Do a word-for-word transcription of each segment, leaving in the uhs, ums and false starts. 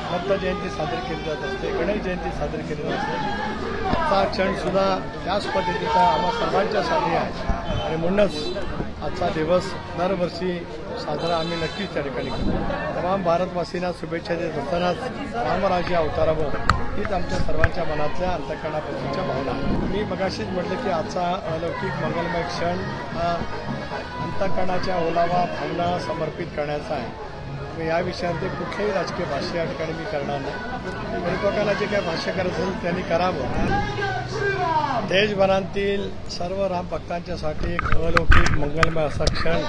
दत्त जयंती साजरी केली जात असते, गणेश जयंती साजरी केली जात असते। आजचा क्षण सुद्धा त्याच पद्धतीचा आम्हा सर्वांच्यासाठी आहे आणि म्हणूनच आजचा दिवस दरवर्षी साजरा आम्ही नक्कीच त्या ठिकाणी करतो। तमाम भारतवासींना शुभेच्छा देत असतानाच रामराज्य अवतारावं हीच आमच्या सर्वांच्या मनातल्या अंतःकरणापासूनच्या भावना आहे। मी मगाशीच म्हटलं की आजचा अलौकिक मंगलमय क्षण हा अंतःकरणाच्या ओलावा भावना समर्पित करण्याचा आहे। या विषयावरती कुठल्याही राजकीय भाष्य या ठिकाणी मी करणार नाही। परिपक्वांना जे काही भाष्य करायचं असेल त्यांनी करावं। देशभरातील सर्व राम भक्तांच्यासाठी एक अलौकिक मंगलमय असा क्षण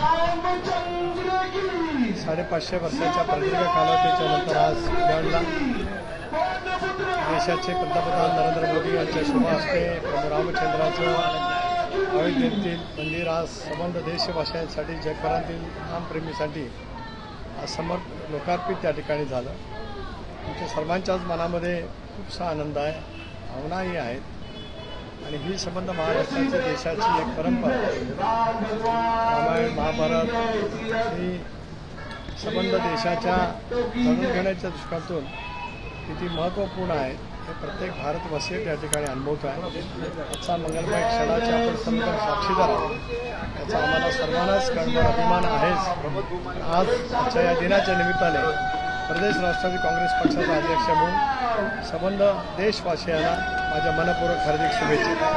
साडेपाचशे वर्षाच्या प्रदीर्घ कालावधीच्या नंतर आज उजाडला। देशाचे पंतप्रधान नरेंद्र मोदी यांच्या शुभ हस्ते प्रभू रामचंद्राचं अयोध्येतील मंदिर आज संबंध देशवासियांसाठी जगभरातील रामप्रेमीसाठी समर्प लोकार्पित त्या ठिकाणी झालं। आमच्या सर्वांच्याच मनामध्ये खूपसा आनंद आहे, भावनाही आहेत आणि ही संबंध महाराष्ट्राची देशाची एक परंपरा आहे। रामायण महाभारत ही संबंध देशाच्या जाणून घेण्याच्या दृष्टिकोनातून किती महत्त्वपूर्ण आहे हे प्रत्येक भारतवासी त्या ठिकाणी अनुभवत आहे। आजचा मंगलमय क्षणाचे आपण सर्व साक्षीदार आहोत, याचा आम्हाला सर्वांनाच कळवळ अभिमान आहेच। आज आजच्या या दिनाच्या निमित्ताने प्रदेश राष्ट्रवादी काँग्रेस पक्षाचा अध्यक्ष म्हणून संबंध देशवासियांना माझ्या मनपूर्वक हार्दिक शुभेच्छा।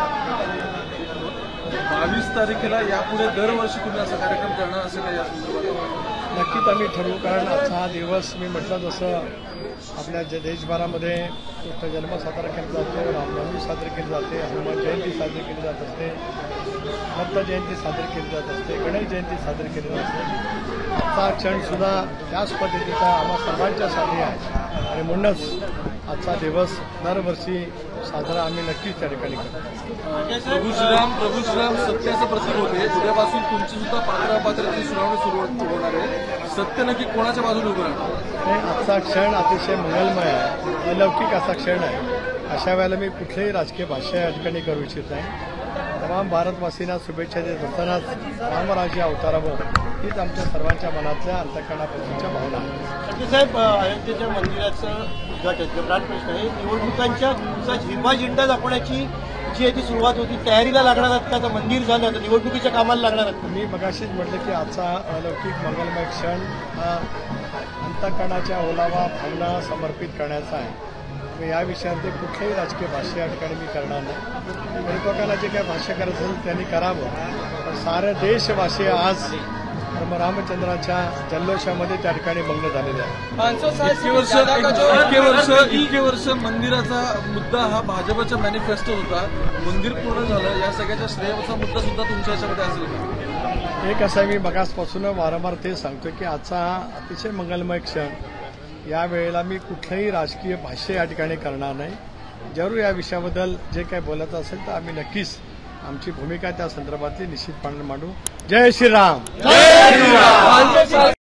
बावीस तारखेला यापुढे दरवर्षी तुम्ही असा कार्यक्रम करणार असेल का या संदर्भात? नक्कीच आम्ही ठरवू, कारण आजचा हा दिवस मी म्हटलं जसं आपल्या जे देशभरामध्ये कृष्ण जन्म साजरा केला जातो, रामनवमी साजरी केली जाते, हनुमान जयंती साजरी केली जात असते, दत्त जयंती साजरी केली जात असते, गणेश जयंती साजरी केली जात असते। आजचा क्षण सुद्धा त्याच पद्धतीचा आम्हा सर्वांच्यासाठी आहे आणि म्हणूनच आजचा दिवस दरवर्षी साजरा आम्ही नक्कीच त्या ठिकाणी करतो। प्रभू श्रीराम प्रभू श्रीराम सत्याचं प्रतीक होते। उद्यापासून तुमची सुद्धा पात्रापात्राची सुनावणी सुरू होणार आहे। सत्य नक्की कोणाच्या बाजूने उभं राहणार? आजचा क्षण अतिशय मंगलमय आहे, अलौकिक असा क्षण आहे। अशा वेळेला मी कुठलेही राजकीय भाष्य या ठिकाणी करू इच्छित नाही। तमाम भारतवासींना शुभेच्छा देत असतानाच रामराज्य अवतारावं हीच आमच्या सर्वांच्या मनातल्या अंतःकरणापासूनच्या भावना आहे। साहेब, अयोध्येच्या मंदिराचं उद्घाटन प्राणप्रश्न आहे, निवडणुकांच्या दिवसात हिरवा झेंडा दाखवण्याची जी आहे ती सुरुवात होती, तयारीला लागणार आहात का? आता मंदिर झालं तर निवडणुकीच्या कामाला लागणार आहात? मी मगाशीच म्हटलं की आजचा अलौकिक मंगलमय क्षण हा अंतःकरणाच्या ओलावा भावना समर्पित करण्याचा आहे। या विषयावरती कुठल्याही राजकीय भाष्य या ठिकाणी मी करणार नाही। परिपक्वांना जे काही भाष्य करायचं असेल त्यांनी करावं, पण सारे देशवासी आज रामचंद्राच्या जल्लोषामध्ये त्या ठिकाणी मग्न झालेले आहे। इतके वर्ष इतके वर्ष इतके वर्ष मंदिराचा मुद्दा हा भाजपच्या मॅनिफेस्टो होता, मंदिर पूर्ण झालं, या सगळ्याच्या श्रेयाचा मुद्दा सुद्धा तुमच्या याच्यामध्ये असेल का? एक असं मी मगासपासून वारंवार ते सांगतो की आजचा हा अतिशय मंगलमय क्षण, या वेळेला मी कुठलंही राजकीय भाष्य या ठिकाणी करणार नाही। जरूर या विषयाबद्दल जे काही बोलायचं असेल तर आम्ही नक्कीच आमची भूमिका त्या संदर्भातली निश्चितपणे मांडू। जय श्रीराम।